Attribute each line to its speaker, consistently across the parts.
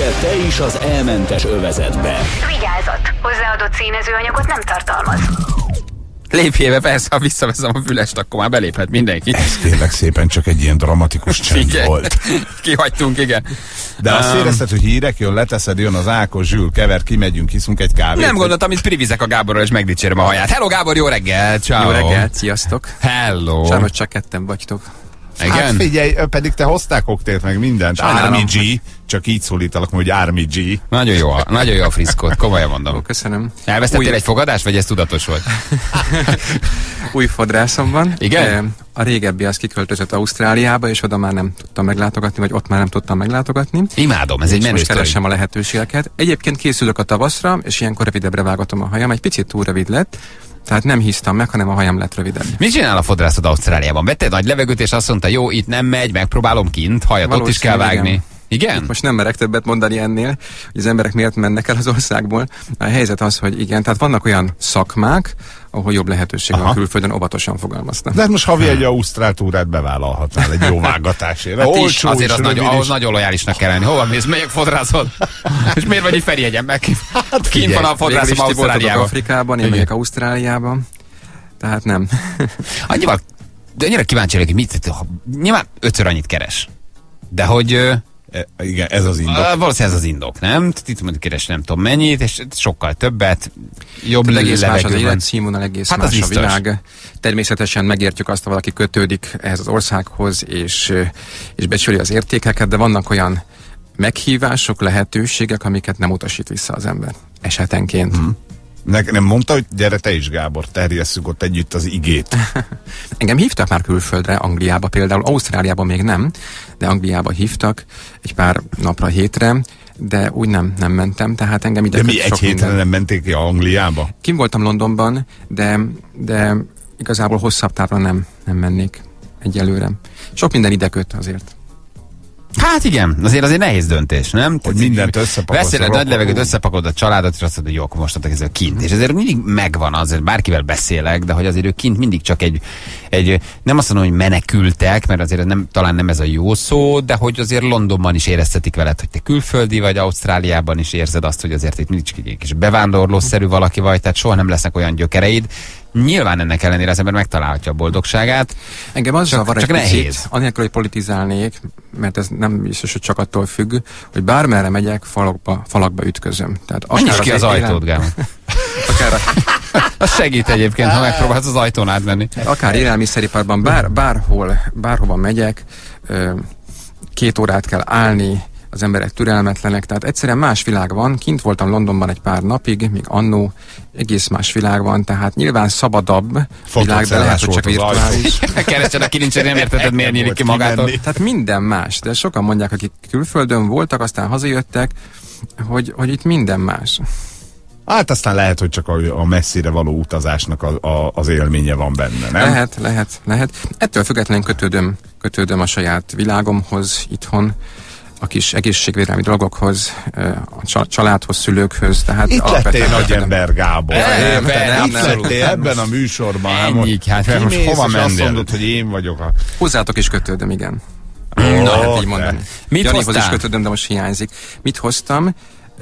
Speaker 1: Lépj be te is az elmentes övezetbe.
Speaker 2: Vigyázat! Hozzáadott színezőanyagot nem tartalmaz.
Speaker 3: Lépjél be, persze, ha visszaveszem a fülest, akkor már beléphet mindenki.
Speaker 4: Ez tényleg szépen csak egy ilyen dramatikus csend volt.
Speaker 3: Kihagytunk, igen.
Speaker 4: De azt érezted, hogy hírek, jön, leteszed, jön az Ákos, Zsül, kever, kimegyünk, hiszünk egy kávét.
Speaker 3: Nem gondoltam, hogy privizek a Gáborral, és megdicsérem a haját. Hello Gábor, jó reggel, ciao.
Speaker 5: Jó reggel, sziasztok.
Speaker 3: Hello.
Speaker 5: Sajnos csak ketten vagytok.
Speaker 3: Igen?
Speaker 4: Hát figyelj, pedig te hoztál koktélt meg mindent. Army G, csak így szólítalak, hogy Army G.
Speaker 3: Nagyon jó a friszkot, komolyan mondom.
Speaker 5: Ó, köszönöm.
Speaker 3: Elvesztettél egy fogadást, vagy ez tudatos volt?
Speaker 5: Új fodrászom van.
Speaker 3: Igen?
Speaker 5: A régebbi az kiköltözött Ausztráliába, és oda már nem tudtam meglátogatni, vagy ott már nem tudtam meglátogatni.
Speaker 3: Imádom, ez egy menő
Speaker 5: most
Speaker 3: sztori.
Speaker 5: keresem a lehetőségeket. Egyébként készülök a tavaszra, és ilyenkor rövidebbre vágatom a hajam. Egy picit túl rövid lett, tehát nem hisztam meg, hanem a hajam lett rövidebb.
Speaker 3: Mit csinál a fodrászod Ausztráliában? Vettél nagy levegőt, és azt mondta, jó, itt nem megy, megpróbálom kint, hajat ott is kell vágni. Igen?
Speaker 5: Most nem merek többet mondani ennél, hogy az emberek miért mennek el az országból. A helyzet az, hogy igen, tehát vannak olyan szakmák, ahol jobb lehetőség van külföldön, óvatosan fogalmaztam.
Speaker 4: De hát most havi egy ausztrál túrát bevállalhatnál egy jó vágatásért.
Speaker 3: Hát is, azért az ahhoz nagyon lojálisnak kell lenni. Hova mész, melyik fodrászod? És miért vagy itt Ferihegyen meg? Hát kint van a fodrászom Ausztráliában.
Speaker 5: Afrikában, én megyek Ausztráliában. Tehát nem.
Speaker 3: Annyira kíváncsi vagyok, hogy mit, nyilván 5-ször annyit keres. De hogy...
Speaker 4: Igen, ez az indok.
Speaker 3: Valószínűleg ez az indok, nem? Itt mondjuk keres nem tudom mennyit, és sokkal többet, jobb
Speaker 5: egész más az
Speaker 3: levegő van.
Speaker 5: életszínvonal, egész
Speaker 3: Hát
Speaker 5: más
Speaker 3: az
Speaker 5: a világ. Természetesen megértjük azt, ha valaki kötődik ehhez az országhoz, és becsüli az értékeket, de vannak olyan meghívások, lehetőségek, amiket nem utasít vissza az ember. Esetenként.
Speaker 4: Nem mondta, hogy gyere te is, Gábor, terjesszük ott együtt az igét.
Speaker 5: Engem hívtak már külföldre, Angliába például, Ausztráliában még nem, de Angliába hívtak egy pár napra, hétre, de úgy nem mentem, tehát engem ide.
Speaker 4: De mi egy hétre nem menték ki Angliába?
Speaker 5: Kim voltam Londonban, de igazából hosszabb távra nem mennék egyelőre. Sok minden ide köt azért.
Speaker 3: Hát igen, azért nehéz döntés, nem?
Speaker 4: Hogy mindent összepakolsz.
Speaker 3: Beszéled nagy levegőt, összepakolod a családot, és azt mondod, hogy jó, akkor most kezdve kint. És azért mindig megvan azért, bárkivel beszélek, de hogy azért ők kint mindig csak egy nem azt mondom, hogy menekültek, mert azért talán nem ez a jó szó, de hogy azért Londonban is éreztetik veled, hogy te külföldi vagy, Ausztráliában is érzed azt, hogy azért itt mindig csak egy kis bevándorlószerű valaki vagy, tehát soha nem lesznek olyan gyökereid. Nyilván ennek ellenére az ember megtalálhatja a boldogságát.
Speaker 5: Engem az zavar
Speaker 3: csak nehéz.
Speaker 5: Anélkül, hogy politizálnék, mert ez nem biztos, hogy csak attól függ, hogy bármerre megyek, falakba ütközöm. Tehát
Speaker 3: nyisd ki az ajtót, Gábor. Az segít egyébként, ha megpróbálsz az ajtón átmenni.
Speaker 5: Akár élelmiszeriparban, bárhova megyek, 2 órát kell állni, az emberek türelmetlenek, tehát egyszerűen más világ van. Kint voltam Londonban egy pár napig, még annó, egész más világ van, tehát nyilván szabadabb világ, de lehet, hogy csak virtuális.
Speaker 3: Keresed a kilincset, nem érteted, miért nyílik ki magától.
Speaker 5: Tehát minden más, de sokan mondják, akik külföldön voltak, aztán hazajöttek, hogy itt minden más.
Speaker 4: Hát aztán lehet, hogy csak a messzire való utazásnak az élménye van benne, nem?
Speaker 5: Lehet. Ettől függetlenül kötődöm a saját világomhoz itthon, a kis egészségvédelmi dolgokhoz, a családhoz, szülőkhöz. Tehát
Speaker 4: itt lettél nagy ember, Gábor. Itt lettél ebben a műsorban.
Speaker 3: Ennyi, hát most hova mennél?
Speaker 4: Azt mondod, hogy én vagyok a...
Speaker 5: Hozzátok is kötődöm, igen. Hát így mondani.
Speaker 3: Mit hoztál?
Speaker 5: Is kötődöm, de most hiányzik. Mit hoztam?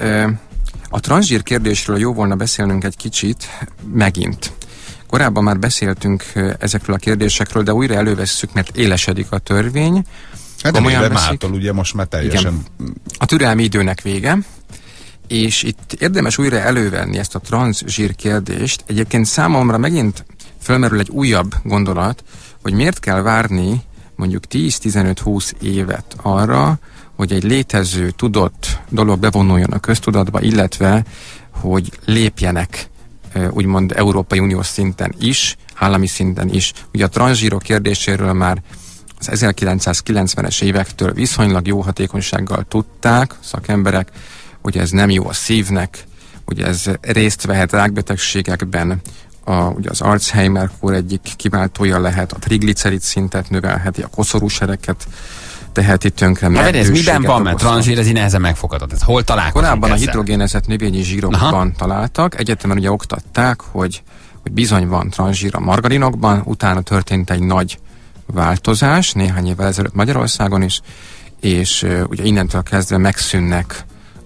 Speaker 5: A transzsír kérdésről jó volna beszélnünk egy kicsit megint. Korábban már beszéltünk ezekről a kérdésekről, de újra elővesszük, mert élesedik a törvény.
Speaker 4: Hát de mától ugye most már teljesen...
Speaker 5: Igen. A türelmi időnek vége, és itt érdemes újra elővenni ezt a transzsír kérdést. Egyébként számomra megint fölmerül egy újabb gondolat, hogy miért kell várni mondjuk 10-15-20 évet arra, hogy egy létező, tudott dolog bevonuljon a köztudatba, illetve hogy lépjenek úgymond Európai Uniós szinten is, állami szinten is. Ugye a transzsírok kérdéséről már az 1990-es évektől viszonylag jó hatékonysággal tudták szakemberek, hogy ez nem jó a szívnek, hogy ez részt vehet rákbetegségekben, ugye az Alzheimer-kór egyik kiváltója lehet, a triglicerid szintet növelheti, a koszorúsereket teheti tönkre.
Speaker 3: Hát ez miben van, mert transzsír, ez így nehezen megfogható. Ez hol találkozunk?
Speaker 5: Korábban a hidrogénezett növényi zsírokban találtak. Egyetemen ugye oktatták, hogy bizony van transzsír a margarinokban, utána történt egy nagy változás, néhány évvel ezelőtt Magyarországon is, és ugye innentől kezdve megszűnnek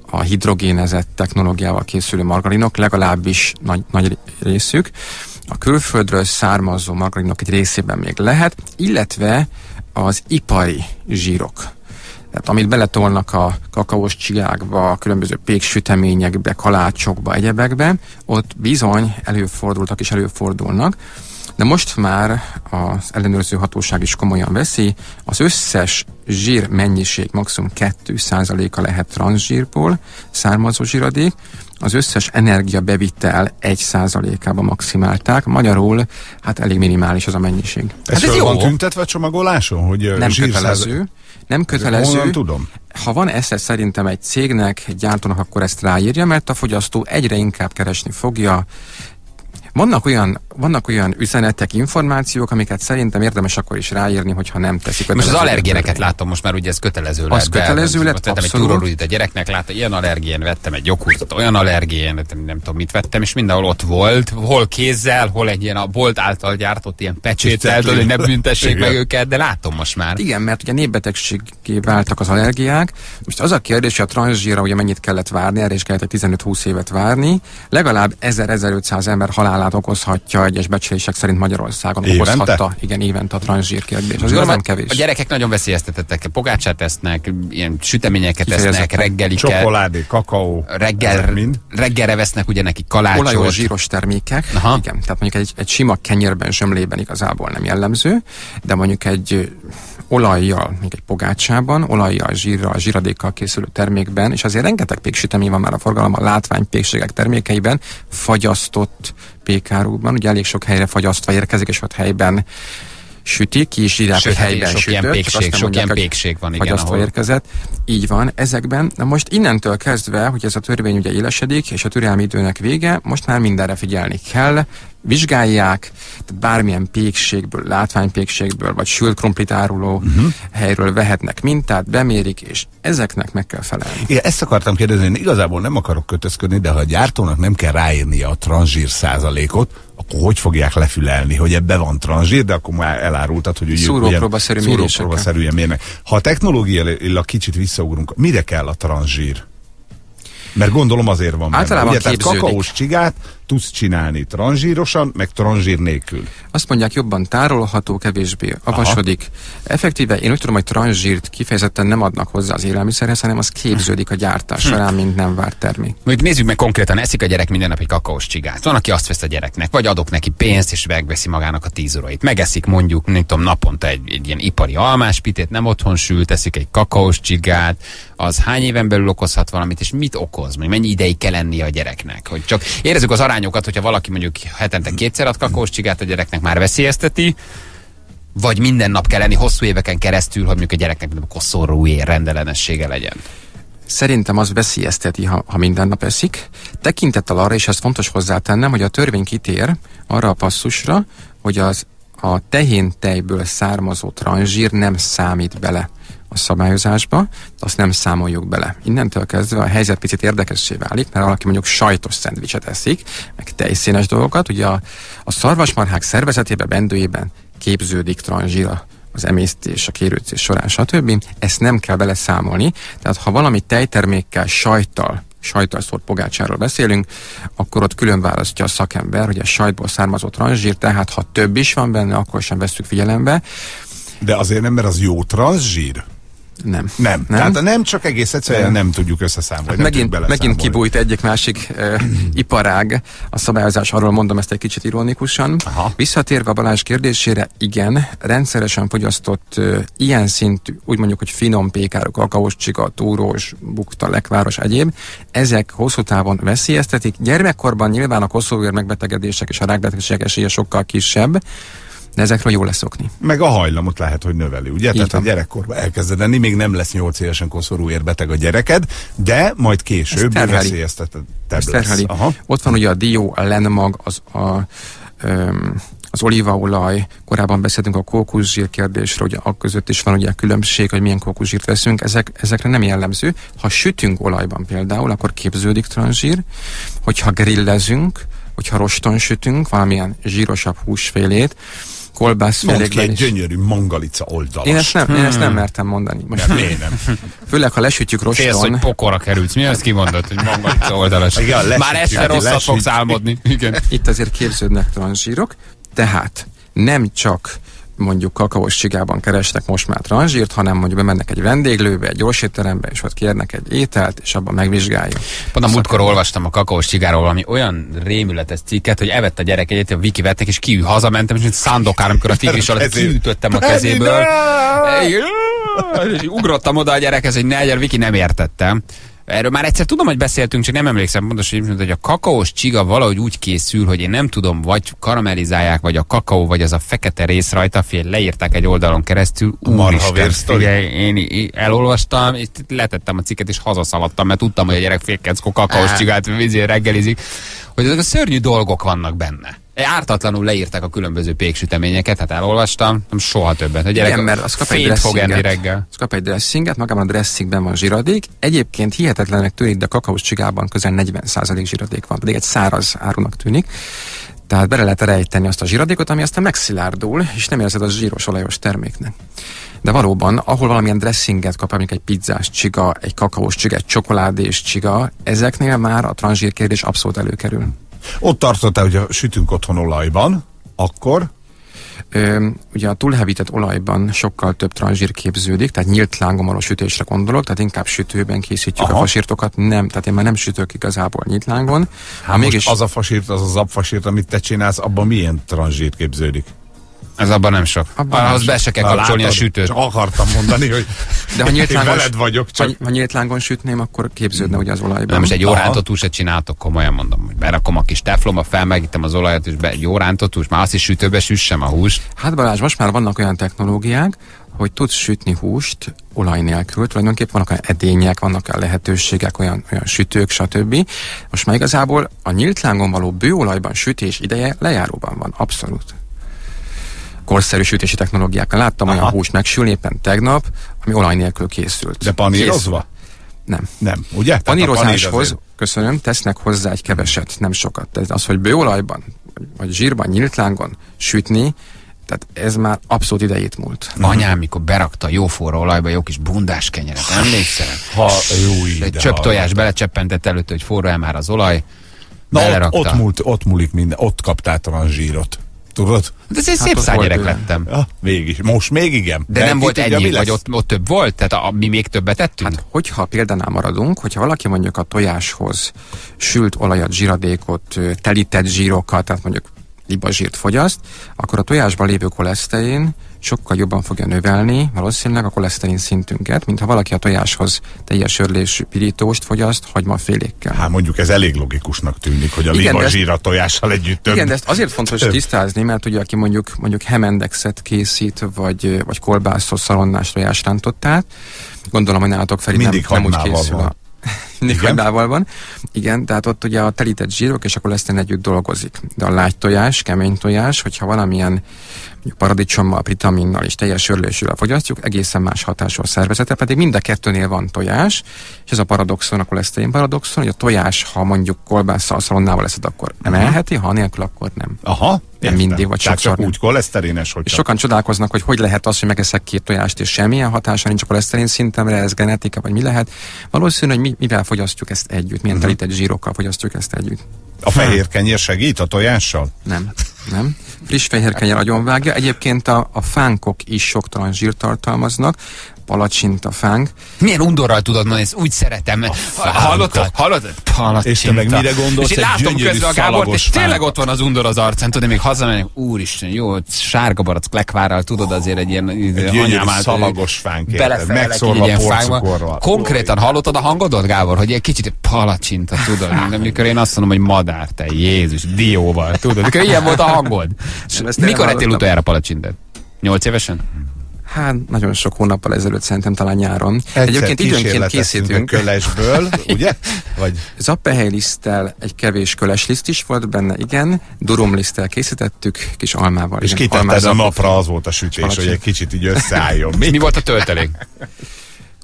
Speaker 5: a hidrogénezett technológiával készülő margarinok, legalábbis nagy részük. A külföldről származó margarinok egy részében még lehet, illetve az ipari zsírok. Tehát amit beletolnak a kakaós csigákba, a különböző péksüteményekbe, kalácsokba, egyebekbe, ott bizony előfordultak és előfordulnak, de most már az ellenőrző hatóság is komolyan veszi, az összes zsír mennyiség maximum 2%-a lehet transzsírból származó zsíradék, az összes energiabevitel 1%-ában maximálták, magyarul hát elég minimális az a mennyiség.
Speaker 4: Ez
Speaker 3: jó.
Speaker 4: van tüntetve a csomagoláson? Hogy
Speaker 5: Nem kötelező. Nem kötelező.
Speaker 4: Honnan tudom?
Speaker 5: Ha van esze szerintem egy cégnek, egy gyártónak, akkor ezt ráírja, mert a fogyasztó egyre inkább keresni fogja. Vannak olyan üzenetek, információk, amiket szerintem érdemes akkor is ráírni, hogyha nem teszik.
Speaker 3: Most az allergéneket látom, most már ugye ez kötelező lett.
Speaker 5: Az kötelező lett,
Speaker 3: vettem egy túrórudit a gyereknek, látta, ilyen allergén, vettem egy joghurtot, olyan allergén, nem tudom mit vettem, és mindenhol ott volt, hol kézzel, hol egy ilyen a bolt által gyártott ilyen pecséttel, hogy ne büntessék meg őket, de látom most már. Igen,
Speaker 5: mert ugye népbetegségé váltak az allergiák. Most az a kérdés, hogy a transzsírra ugye mennyit kellett várni, erre is kellett egy 15-20 évet várni, legalább 1000-1500 ember halálát okozhatja egyes becslések szerint Magyarországon. Okozhatta, igen, évente a transzsír kérdés. Az nem kevés.
Speaker 3: A gyerekek nagyon veszélyeztetettek, pogácsát esznek, ilyen süteményeket esznek, reggeliket.
Speaker 4: Csokoládé, kakaó.
Speaker 3: Reggelre vesznek ugye neki kalácsot.
Speaker 5: Olajos zsíros termékek. Aha. Igen, tehát mondjuk egy sima kenyérben, zsömlében igazából nem jellemző, de mondjuk egy olajjal, még egy pogácsában, olajjal, zsírral, zsíradékkal készülő termékben, és azért rengeteg péksütemény van már a forgalomban, látványpékségek termékeiben, fagyasztott pékárukban, ugye elég sok helyre fagyasztva érkezik, és ott helyben sütik, ki is írják, hogy helyben sütött.
Speaker 3: Sok ilyen pékség van, igen,
Speaker 5: fagyasztva érkezett. Így van, ezekben. Na most innentől kezdve, hogy ez a törvény ugye élesedik, és a türelmi időnek vége, most már mindenre figyelni kell, vizsgálják, bármilyen pékségből, látványpékségből, vagy sült krumplit áruló helyről vehetnek mintát, bemérik, és ezeknek meg kell felelni.
Speaker 4: Igen, ezt akartam kérdezni, én igazából nem akarok kötözködni, de ha a gyártónak nem kell ráírnia a transzsír százalékot, akkor hogy fogják lefülelni, hogy ebben van transzsír, de akkor már elárultad, hogy szúrópróbaszerűen mérnek. Ha a technológiailag kicsit visszaugrunk, mire kell a transzsír? Mert gondolom azért van
Speaker 5: általában
Speaker 4: benne. Ugye, tehát kakaós csigát tudsz csinálni transzsírosan, meg transzsír nélkül.
Speaker 5: Azt mondják, jobban tárolható, kevésbé avasodik. Effektíve én úgy tudom, hogy transzsírt kifejezetten nem adnak hozzá az élelmiszerhez, hanem az képződik a gyártás során, mint nem várt termék.
Speaker 3: Mondjuk nézzük meg konkrétan, eszik a gyerek minden nap egy kakaós csigát. Van, aki azt vesz a gyereknek, vagy adok neki pénzt, és megveszi magának a 10 euróit. Megeszik mondjuk, nem tudom, naponta egy ilyen ipari almáspitét, nem otthon sült, eszik egy kakaós csigát, az hány éven belül okozhat valamit, és mit okoz? Mennyi ideig kell lennie a gyereknek? Hogy csak érezzük az arányokat, hogyha valaki mondjuk hetente 2-szer ad kakaós csigát, a gyereknek már veszélyezteti, vagy minden nap kell lenni hosszú éveken keresztül, hogy mondjuk a gyereknek koszorúér rendellenessége legyen.
Speaker 5: Szerintem az veszélyezteti, ha minden nap eszik. Tekintettel arra, és ez fontos hozzátennem, hogy a törvény kitér arra a passzusra, hogy a tehéntejből származó transzsír nem számít bele a szabályozásba, de azt nem számoljuk bele. Innentől kezdve a helyzet picit érdekessé válik, mert valaki mondjuk sajtos szendvicset eszik, meg tejszínes dolgokat, ugye a szarvasmarhák szervezetében, bendőjében képződik transzsír az emésztés, a kérőcés során, stb. Ezt nem kell beleszámolni. Tehát ha valami tejtermékkel, sajttal szólt pogácsáról beszélünk, akkor ott külön választja a szakember, hogy a sajtból származó transzsír, tehát ha több is van benne, akkor sem vesszük figyelembe.
Speaker 4: De azért nem, mert az jó transzsír? Nem. Tehát nem csak egész egyszerűen nem tudjuk összeszámolni.
Speaker 5: Megint kibújt egyik-másik iparág a szabályozás, arról mondom ezt egy kicsit ironikusan. Aha. Visszatérve a Balázs kérdésére, igen, rendszeresen fogyasztott ilyen szintű, úgy mondjuk, hogy finom pékárok, kakaós csiga, túrós, bukta, lekváros, egyéb, ezek hosszú távon veszélyeztetik. Gyermekkorban nyilván a koszorúér megbetegedések és a rákbetegségek esélye sokkal kisebb, de ezekről jól leszokni.
Speaker 4: Meg a hajlamot lehet, hogy növeli, ugye? Tehát a gyerekkorban elkezded enni, még nem lesz 8 évesen koszorúér beteg a gyereked, de majd később veszélyeztetett lesz.
Speaker 5: Ott van ugye a dió, a lenmag, az olívaolaj, korábban beszéltünk a kókuszsír kérdésről, hogy a között is van ugye a különbség, hogy milyen kókuszsírt veszünk, ezekre nem jellemző. Ha sütünk olajban például, akkor képződik transzsír, hogyha grillezünk, hogyha roston sütünk valamilyen zsírosabb húsfélét, kolbászfélékben is.
Speaker 4: Gyönyörű mangalica oldalas.
Speaker 5: Én ezt nem mertem mondani.
Speaker 4: Most nem.
Speaker 5: Főleg, ha lesütjük roston.
Speaker 3: Félsz, hogy pokorra kerülsz. Mi azt kimondod, hogy mangalica oldalas?
Speaker 4: Igen,
Speaker 3: már este rosszat fogsz álmodni. Igen.
Speaker 5: Itt azért képződnek transzsírok, tehát nem csak mondjuk kakaós csigában keresnek most már transzsírt, hanem mondjuk bemennek egy vendéglőbe, egy gyorsétterembe, és ott kérnek egy ételt, és abban megvizsgáljuk.
Speaker 3: Pont a múltkor olvastam a kakaós csigáról valami olyan rémületes cikket, hogy evett a gyerek egyet, a Viki vettek, és hazamentem, és mint Szándokár, amikor a tigris alatt kiütöttem a kezéből. És ugrottam oda a gyerekhez, hogy ne egyen, Viki nem értettem. Erről már egyszer tudom, hogy beszéltünk, csak nem emlékszem pontosan, hogy a kakaós csiga valahogy úgy készül, hogy én nem tudom, vagy karamellizálják, vagy a kakaó, vagy az a fekete rész rajta, leírták egy oldalon keresztül. Úristen, én elolvastam, és letettem a cikket, és hazaszaladtam, mert tudtam, hogy a gyerek félkeckó kakaós csigát vízért hogy ezek a szörnyű dolgok vannak benne. Ártatlanul leírták a különböző péksüteményeket, hát elolvastam, nem soha többet. A gyerek
Speaker 5: mert az kap
Speaker 3: fényt fog enni reggel.
Speaker 5: Az kap egy dressinget, magában a dressingben van zsiradék. Egyébként hihetetlenek tűnik, de kakaós csigában közel 40% zsiradék van, pedig egy száraz árunak tűnik. Tehát bele lehet rejteni azt a zsiradékot, ami aztán megszilárdul, és nem érzed a zsíros olajos terméknek. De valóban, ahol valamilyen dressinget kap, mondjuk egy pizzás csiga, egy kakaós csiga, egy csokoládés csiga, ezeknél már a transzsír kérdés abszolút előkerül.
Speaker 4: Ott tartottál, hogy sütünk otthon olajban, akkor?
Speaker 5: Ugye a túlhevített olajban sokkal több transzsír képződik, tehát nyílt lángon való sütésre gondolok, tehát inkább sütőben készítjük a fasírtokat, nem, tehát én már nem sütök igazából nyílt lángon.
Speaker 4: Mégis az a fasírt, az a zapfasírt, amit te csinálsz, abban milyen transzsír képződik?
Speaker 3: Ez abban nem sok. Ahhoz be se kell kapcsolni a sütőt.
Speaker 4: Csak akartam mondani, hogy
Speaker 5: de ha nyílt lángon,
Speaker 4: veled vagyok. Csak...
Speaker 5: Ha nyílt lángon sütném, akkor képződne ugye az olajban.
Speaker 3: Nem, most egy jó rántott húst csináltok, komolyan mondom, hogy berakom a kis teflonba, felmelegítem az olajat, és egy jó rántott húst, már azt is sütőbe süssem a húst.
Speaker 5: Hát Balázs, most már vannak olyan technológiák, hogy tudsz sütni húst olaj nélkül, tulajdonképpen vannak olyan edények, vannak olyan lehetőségek, olyan sütők, stb. Most már igazából a nyílt lángon való bőolajban sütés ideje lejáróban van, abszolút. Korszerű sütési technológiákkal. Láttam olyan húst megsülni éppen tegnap, ami olaj nélkül készült.
Speaker 4: De panírozva?
Speaker 5: Nem.
Speaker 4: Nem, ugye?
Speaker 5: Panírozáshoz, köszönöm, tesznek hozzá egy keveset, nem sokat. Tehát az, hogy bőolajban, vagy zsírban, nyílt lángon sütni, tehát ez már abszolút idejét múlt.
Speaker 3: Anyám, mikor berakta jó forró olajba jó kis bundás kenyeret, emlékszel? Egy csöpp tojás belecsöppentett előtt, hogy forró már az olaj, belerakta.
Speaker 4: Ott múlik minden, ott kaptál transzsírot. Tudod?
Speaker 3: De ez egy szép szájgyerek lettem.
Speaker 4: Ja, végig. Most még igen.
Speaker 3: De nem volt ennyi, vagy ott több volt? Tehát mi még többet tettünk?
Speaker 5: Hát, hogyha példánál maradunk, hogyha valaki mondjuk a tojáshoz sült olajat, zsíradékot, telített zsírokat, tehát mondjuk libazsírt fogyaszt, akkor a tojásban lévő koleszterin sokkal jobban fogja növelni valószínűleg a koleszterin szintünket, mint ha valaki a tojáshoz teljes örlésű pirítóst fogyaszt hagymafélékkel.
Speaker 4: Hát mondjuk ez elég logikusnak tűnik, hogy a libazsír a tojással együtt több.
Speaker 5: Igen, de ezt azért fontos tisztázni, mert ugye aki mondjuk Hemendexet készít, vagy kolbászos szalonnás tojásrántottát, gondolom, hogy nálatok Feri nem úgy készül mindig hagymával van. Igen, tehát ott ugye a telített zsírok és a koleszterin együtt dolgozik. De a lágy tojás, kemény tojás, hogyha valamilyen paradicsommal, vitaminnal és teljes örlésűvel fogyasztjuk, egészen más hatású a szervezete, pedig mind a kettőnél van tojás, és ez a paradoxon, a koleszterin paradoxon, hogy a tojás, ha mondjuk kolbásszal, szalonnával eszed, akkor emelheti, ha nélkül, akkor nem.
Speaker 4: Aha,
Speaker 5: nem mindig, vagy sokszor
Speaker 4: csak úgy koleszterines, hogy
Speaker 5: és sokan csodálkoznak, hogy lehet az, hogy megeszek 2 tojást, és semmilyen hatása nincs a koleszterin szintemre, ez genetika, vagy mi lehet. Valószínű, hogy mivel fogyasztjuk ezt együtt, milyen telített zsírokkal fogyasztjuk ezt együtt.
Speaker 4: A fehér kenyér segít a tojással?
Speaker 5: Nem. Friss fehér kenyér agyonvágja. Egyébként a fánkok is sok transzsírt tartalmaznak. Palacsinta fánk.
Speaker 3: Milyen undorral tudod mondani, ezt úgy szeretem. Hallottad? Palacsinta.
Speaker 4: És te meg mire gondolsz?
Speaker 3: És én látom közben a Gábort, és tényleg ott van az undor az arcán. Tudod, még hazamegyek, úristen, jó, sárga barack lekvárral, tudod, azért egy ilyen
Speaker 4: szalagos fánk.
Speaker 3: Megszórva porcukorral. Konkrétan hallottad a hangodot, Gábor, hogy egy kicsit palacsinta, tudod? Amikor én azt mondom, hogy madár, te Jézus, dióval, tudod? Mikor ilyen volt a hangod. Mikor ettél utoljára palacsintát? 8 évesen?
Speaker 5: Hát nagyon sok hónappal ezelőtt, szerintem talán nyáron. Egyébként időnként készítünk.
Speaker 4: Kölesből, ugye? Vagy
Speaker 5: zappehelyliszttel egy kevés kölesliszt is volt benne, igen. Durumliszttel készítettük, kis almával.
Speaker 4: És kitetted a napra, az volt a sütés, hogy egy kicsit így összeálljon.
Speaker 3: Mi volt a töltelék?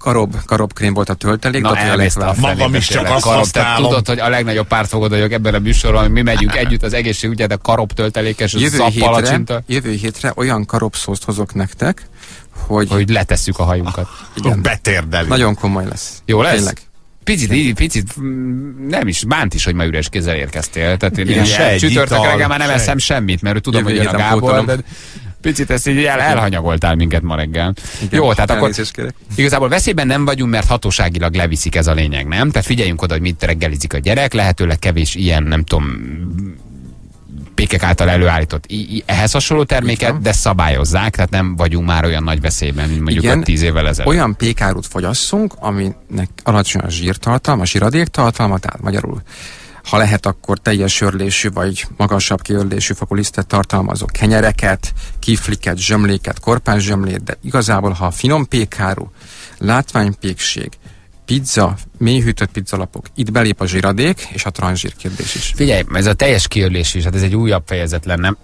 Speaker 5: karobkrém volt a töltelék.
Speaker 3: Na,
Speaker 4: magam is csak azt használom.
Speaker 3: Tudod, hogy a legnagyobb pártfogadó vagyok ebben a műsorban, mi megyünk együtt az egészségügyet, a karob töltelékes,
Speaker 5: jövő hétre olyan karobszószt hozok nektek,
Speaker 3: hogy letesszük a hajunkat.
Speaker 4: Betérdelünk.
Speaker 5: Nagyon komoly lesz.
Speaker 3: Jó lesz? Tényleg. Picit nem is, bánt is, hogy ma üres kézzel érkeztél. Tehát én csütörtök reggel már nem eszem semmit, mert tudom, hogy jön a Gábor, de picit ezt így elhanyagoltál minket ma reggel. Igen, jó, tehát akkor igazából veszélyben nem vagyunk, mert hatóságilag leviszik, ez a lényeg, nem? Tehát figyeljünk oda, hogy mit reggelizik a gyerek, lehetőleg kevés ilyen, nem tudom, pékek által előállított ehhez hasonló terméket, de szabályozzák, tehát nem vagyunk már olyan nagy veszélyben, mint mondjuk 10 évvel ezelőtt.
Speaker 5: Olyan pékárút fogyasszunk, aminek alacsony a zsírtartalma, a zsíradéktartalma, tehát magyarul, ha lehet, akkor teljes örlésű vagy magasabb kiörlésű fokú lisztet tartalmazó kenyereket, kifliket, zsömléket, korpás zsömlét, de igazából, ha finom pékáru, látványpékség, pizza, mélyhűtött pizzalapok, itt belép a zsíradék és a transzsír kérdés is.
Speaker 3: Figyelj, ez a teljes kiörlés is, hát ez egy újabb fejezet lenne,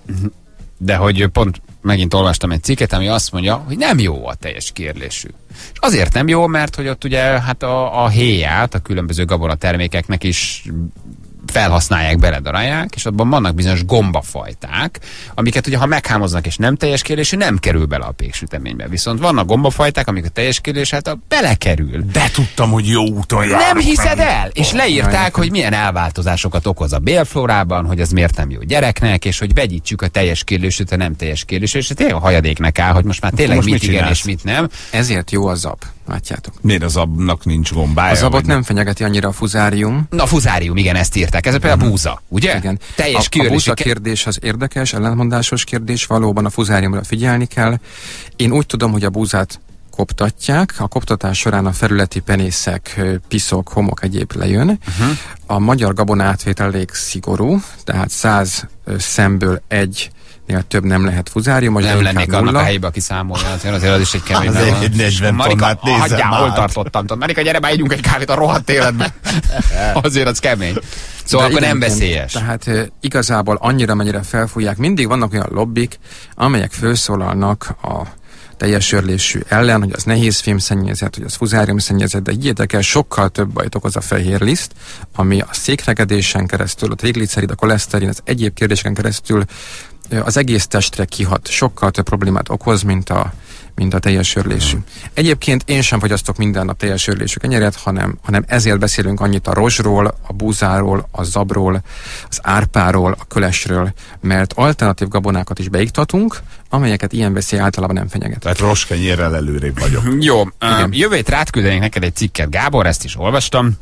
Speaker 3: de hogy pont megint olvastam egy cikket, ami azt mondja, hogy nem jó a teljes kiörlésű. És azért nem jó, mert hogy ott ugye hát a héját a különböző gabonatermékeknek is felhasználják, beledarálják, és abban vannak bizonyos gombafajták, amiket ugye, ha meghámoznak és nem teljes kiörlésű, nem kerül bele a péksüteménybe. Viszont vannak gombafajták, amik a teljes kiörlés által belekerül.
Speaker 4: De tudtam, hogy jó úton járok.
Speaker 3: Nem hiszed el! És leírták, hogy milyen elváltozásokat okoz a bélflórában, hogy ez miért nem jó gyereknek, és hogy vegyítsük a teljes kiörlésűt a nem teljes kiörlésű, és tényleg a hajadéknek áll, hogy most már tényleg most mit igen és mit nem.
Speaker 5: Ezért jó a zab. Látjátok.
Speaker 4: Miért a zabnak nincs gombája?
Speaker 5: A zabot nem fenyegeti annyira a fuzárium.
Speaker 3: Na, a fuzárium, igen, ezt írták. Ez például a búza, ugye?
Speaker 5: Igen. Teljes a búza kérdés az érdekes, ellentmondásos kérdés, valóban a fuzáriumra figyelni kell. Én úgy tudom, hogy a búzát koptatják, a koptatás során a felületi penészek, piszok, homok egyéb lejön. A magyar gabona átvétel elég szigorú, tehát 100 szemből egy több nem lehet fuzárium.
Speaker 3: Nem lennék annak a helyébe, aki számolja, azért az is egy kemény.
Speaker 4: Azért egy 40 tonnát nézem már.
Speaker 3: Hol tartottam? Marika, gyere, már ígyunk egy kávét a rohadt életben. Azért az kemény. Szóval akkor nem veszélyes.
Speaker 5: Tehát igazából annyira, mennyire felfújják. Mindig vannak olyan lobbik, amelyek felszólalnak a teljes örlésű ellen, hogy az nehézfém szennyezet, hogy az fuzárium szennyezet, de higgyétek el, sokkal több bajt okoz a fehér liszt, ami a székregedésen keresztül, a triglicerid, a koleszterin, az egyéb kérdéseken keresztül az egész testre kihat, sokkal több problémát okoz, mint a teljes örlésű. Egyébként én sem fogyasztok minden nap teljes örlésű kenyeret, hanem ezért beszélünk annyit a rozsról, a búzáról, a zabról, az árpáról, a kölesről, mert alternatív gabonákat is beiktatunk, amelyeket ilyen veszély általában nem fenyeget.
Speaker 4: Tehát rozskenyérrel előrébb vagyok.
Speaker 3: Jó, jövő hétre átküldenék neked egy cikket, Gábor, ezt is olvastam.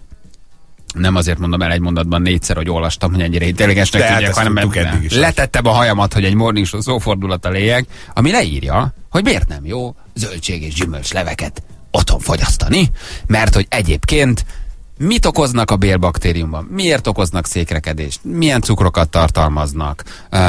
Speaker 3: Nem azért mondom el egy mondatban 4-szer, hogy olvastam, hogy ennyire intelligensnek tudják, hanem letettem a hajamat, hogy egy morning show szófordulat a lényeg, ami leírja, hogy miért nem jó zöldség és gyümölcsleveket otthon fogyasztani, mert hogy egyébként mit okoznak a bélbaktériumban, miért okoznak székrekedést, milyen cukrokat tartalmaznak,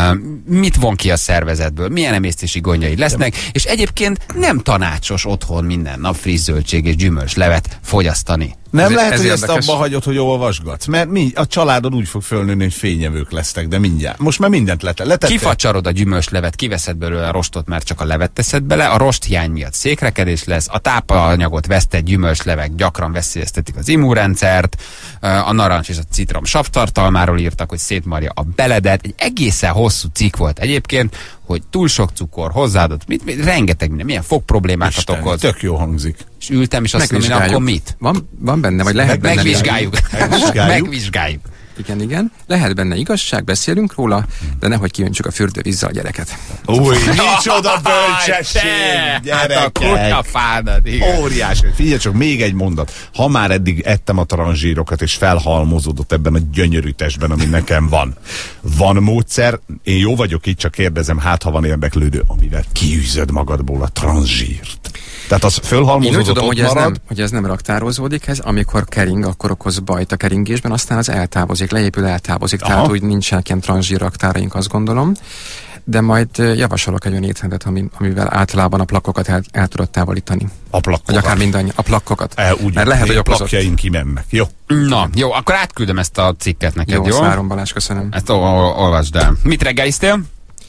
Speaker 3: mit von ki a szervezetből, milyen emésztési gondjai lesznek, és egyébként nem tanácsos otthon minden nap friss zöldség és gyümölcslevet fogyasztani.
Speaker 4: Nem lehet, hogy ezt abba hagyod, hogy olvasgatsz, mert a családod úgy fog fölnőni, hogy fényevők lesznek, de mindjárt. Most már mindent letettek.
Speaker 3: Kifacsarod a gyümölcslevet, kiveszed belőle a rostot, mert csak a levet teszed bele, a rosthiány miatt székrekedés lesz, a tápanyagot vesztett gyümölcslevek gyakran veszélyeztetik az immunrendszert, a narancs és a citrom savtartalmáról írtak, hogy szétmarja a beledet. Egy egészen hosszú cikk volt egyébként, hogy túl sok cukor, hozzáadott, rengeteg minden, milyen fogproblémákat okoz.
Speaker 4: Tök jó hangzik.
Speaker 3: És ültem, és azt mondom, akkor mit?
Speaker 5: Van benne, vagy lehet benne.
Speaker 3: Megvizsgáljuk.
Speaker 5: Igen. Lehet benne igazság, beszélünk róla, de nehogy kijöntsük a fürdővízzel a gyereket.
Speaker 4: Új, micsoda bölcsesség, gyerekek!
Speaker 3: A fádat, igen.
Speaker 4: Óriási. Figyelj csak, még egy mondat. Ha már eddig ettem a transzsírokat, és felhalmozódott ebben a gyönyörű testben, ami nekem van. Van módszer, én jó vagyok itt, csak kérdezem, hát ha van érdeklődő, amivel kiűzöd magadból a transzsírt. Tehát az fölhalmozódott, ott marad.
Speaker 5: Hogy ez nem raktározódik, ez amikor kering, akkor okoz bajt a keringésben, aztán az eltávozik, leépül, eltávozik. Aha. Tehát úgy nincsenek ilyen transzsír raktáraink, azt gondolom. De majd javasolok egy olyan étrendet, amivel általában a plakkokat el tudod távolítani.
Speaker 4: A plakkokat?
Speaker 5: Vagy akár mindannyi. A plakkokat.
Speaker 4: Mert lehet, hogy a plakjaink kimennek. Jó.
Speaker 3: Na, jó, akkor átküldöm ezt a cikket neked, jó?
Speaker 5: Jó, Száron Balázs, köszönöm.
Speaker 3: Ezt olvasd el. Mit reggeliztél?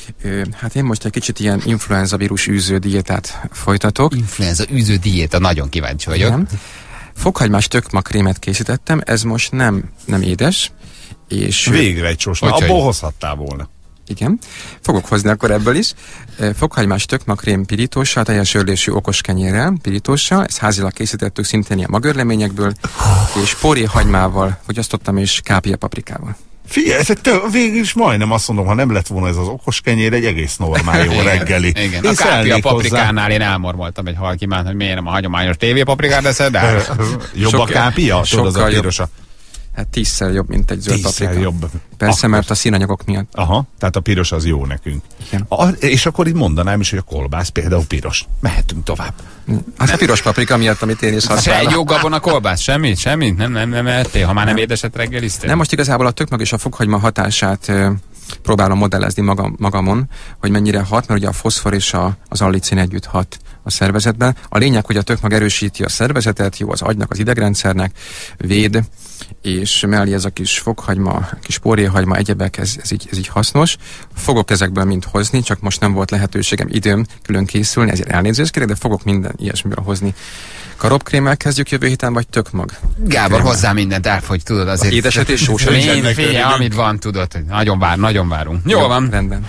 Speaker 5: Hát én most egy kicsit ilyen influenza vírus űző diétát folytatok.
Speaker 3: Influenza űző diéta, nagyon kíváncsi vagyok.
Speaker 5: Igen. Fokhagymás tökmagkrémet készítettem, ez most nem édes. És
Speaker 4: végre egy sós, abból hozhattál volna.
Speaker 5: Igen. Fogok hozni akkor ebből is. Fokhagymás tökmakrém pirítóssal, teljes örlésű okos kenyérrel, pirítóssal, ezt házilag készítettük szintén ilyen magörleményekből, és porréhagymával fogyasztottam, és kápia paprikával.
Speaker 4: Figyelj, végül is majdnem azt mondom, ha nem lett volna ez az okos kenyér, egy egész normál jó reggeli.
Speaker 3: Igen. A kápia paprikánál én elmormoltam egy halkimát, hogy miért nem a hagyományos tévépaprikát eszed, de
Speaker 4: jobb a kápia? Tudod, az a pirosa.
Speaker 5: Hát 10-szer jobb, mint egy zöld paprika.
Speaker 4: Jobb.
Speaker 5: Persze, mert a színanyagok miatt.
Speaker 4: Aha, tehát a piros az jó nekünk. És akkor itt mondanám is, hogy a kolbász például piros. Mehetünk tovább.
Speaker 5: Az a piros paprika miatt, amit én is használom.
Speaker 3: Se egy jó gabona kolbász, semmit? Nem ettél, ha már nem édeset reggeliztél?
Speaker 5: Nem, most igazából a tökmag és a fokhagyma hatását próbálom modellezni magamon, hogy mennyire hat, mert ugye a foszfor és az allicin együtt hat a szervezetben. A lényeg, hogy a tökmag erősíti a szervezetet, jó az agynak, az idegrendszernek, véd, és mellé ez a kis fokhagyma, kis porréhagyma, egyebek, ez így hasznos. Fogok ezekből mind hozni, csak most nem volt lehetőségem, időm külön készülni, ezért elnézést kérek, de fogok minden ilyesmiből hozni. Karobkrémmel kezdjük jövő héten, vagy tökmag?
Speaker 3: Gábor, hozzá mindent elfogy, tudod, azért.
Speaker 5: Édeset és sósat.
Speaker 3: Figyelj, amit van, tudod, hogy nagyon várunk. Jól van.
Speaker 5: Rendben.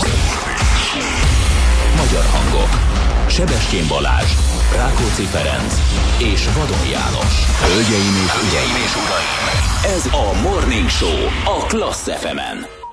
Speaker 1: Magyar hangok. Sebestyén Balázs, Rákóczi Ferenc és Vadon János. Hölgyeim és uraim, ez a Morning Show a Klassz FM-en.